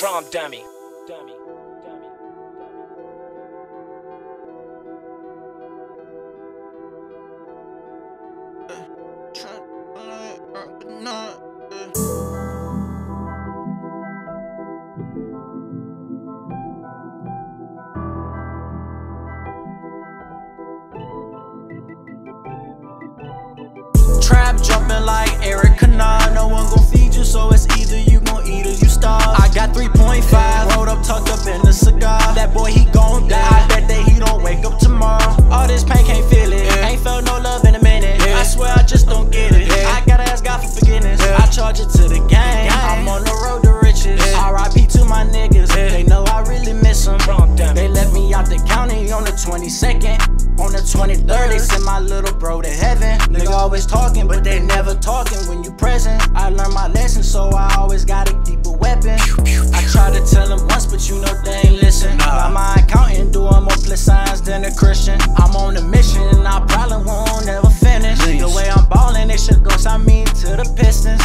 Drum dummy. Trap jumping like Eric Canard. No one gon' feed you, so it's either you gon' eat or you starve. I got 3.5, rolled up, tucked up in the cigar. That boy, he gon' die. I bet that he don't wake up tomorrow. All this pain, can't feel it. Ain't felt no love in a minute. I swear I just don't get it. I gotta ask God for forgiveness. I charge it to the game. I'm on the road to riches. R.I.P. to my niggas. They know I really miss them. They let me out the county on the 22nd. On the 23rd, they send my little bro to heaven. Nigga always talking, but they never talking when you present. I learned my lesson, so I always gotta keep a weapon. I try to tell them once, but you know they ain't listen. By my accountant doing more plus signs than a Christian. I'm on a mission, and I probably won't ever finish. The way I'm ballin', they should go sign me to the Pistons.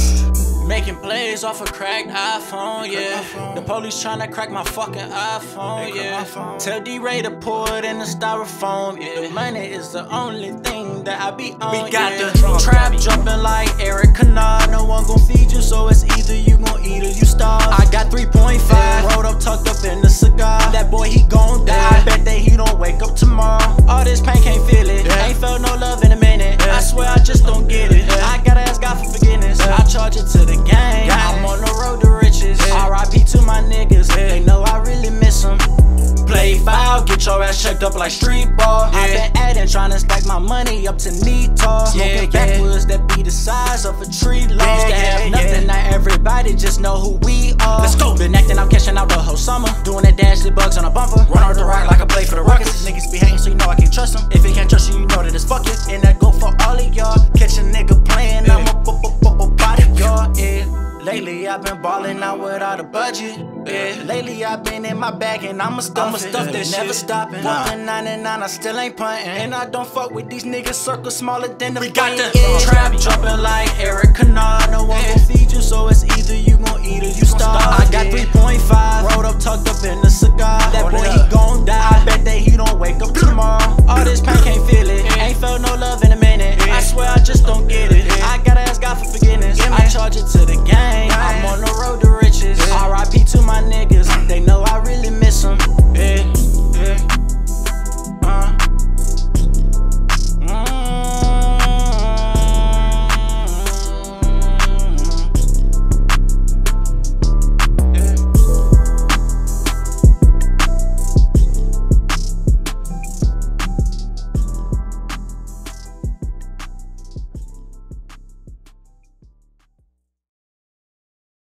Making plays off a cracked iPhone, yeah. The police tryna crack my fucking iPhone, yeah. Tell D-Ray to pour it in the styrofoam, yeah. The money is the only thing that I be on, We got yeah. the Trap jumping like Eric Canard. No one gon' feed you, so it's either you gon' eat or you starve. I got 3.5, rolled up, tucked up in the cigar. That boy, he gon' die. I bet that he don't wake up tomorrow. All this pain, can't feel it. Ain't felt no love in a minute. I swear I just don't get it. I gotta ask God for forgiveness. I charge it to the game. I'm on the road to riches. R.I.P. to my niggas. They know I really miss them. Play foul, get your ass checked up like street ball. I been adding, tryna stack my money up to need tall. Smoking backwoods that be the size of a tree log. Used to have nothing, now everybody just know who we are. Let's go. Been acting out, cashing out the whole summer. Doing that dash, the bugs on a bumper. Run on the right like I play for the Rockets. Niggas be hating, so you know I can't trust them. If he can't trust you, you know that it's fuck it. And that go for all of y'all. Catch a nigga playing, I'm a bodyguard, yeah. Lately I've been ballin' out without a budget. Yeah. Lately I've been in my bag and I'ma stuff that never stopping. 1.99, I still ain't puntin'. And I don't fuck with these niggas, circle smaller than the We got the Trap jumping like Eric Canard. No one gon' feed you, so it's either you gon' eat or you starve. I got 3.5, rolled up, tucked up in the cigar. That boy, he gon' die. I bet that he don't wake up tomorrow. All this pain, can't feel it. Ain't felt no love in a minute. I swear I just